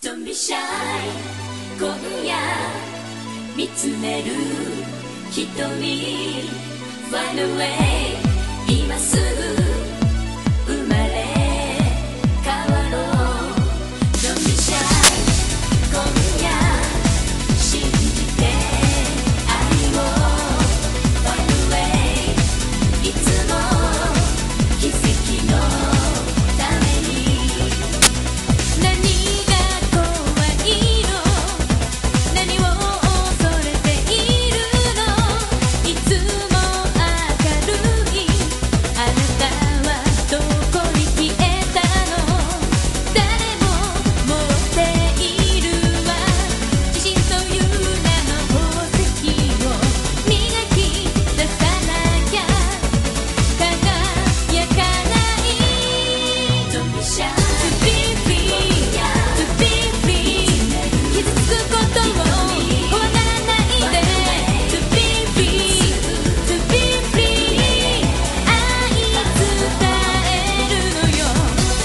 Don't be shy 今夜見つめる瞳 Find a way 今すぐ生まれ変わろう Don't be shy 今夜信じて愛を Find a way いつも奇跡のために何が怖いの何を恐れているのいつも明るいあなたはどこに消えたの誰も持っているわ自信という名の宝石を磨き出さなきゃ輝かない Don't be shy to be free to be free 傷つくことを怖がらないで To be free to be free 愛伝えるのよ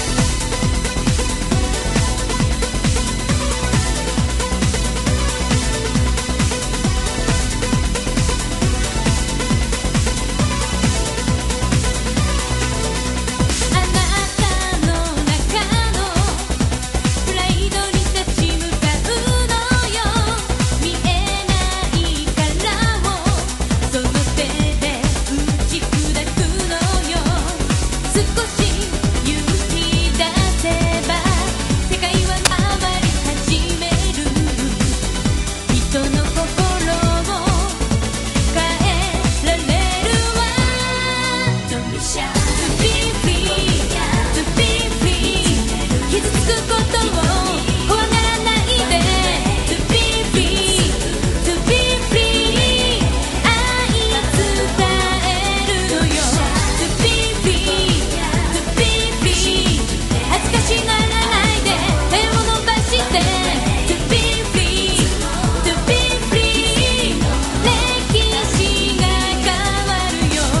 あなたの中のプライドに立ち向かうのよ見えない殻をその手で打ち砕くのよ少し勇気出せば世界は回り始める人の心を変えられるわ Don't be shy to be free to be free 傷つくことを怖がらないで To be free to be free 愛伝えるのよ To be free to be free 恥ずかしがらないで手を伸ばして To be free to be free 歴史が変わるよ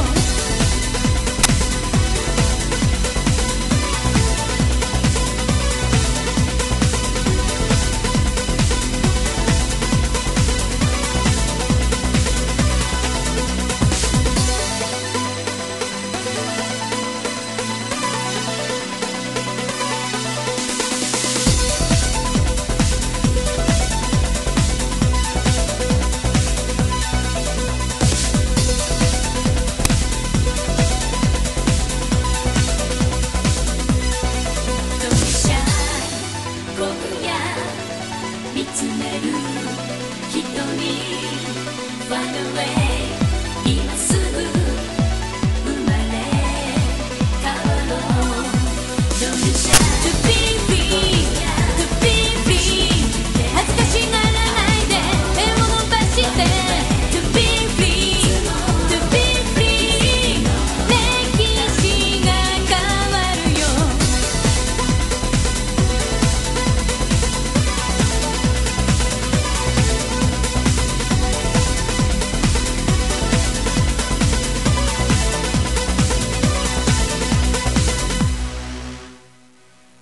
Don't be shy 今夜見つめる瞳 Find a way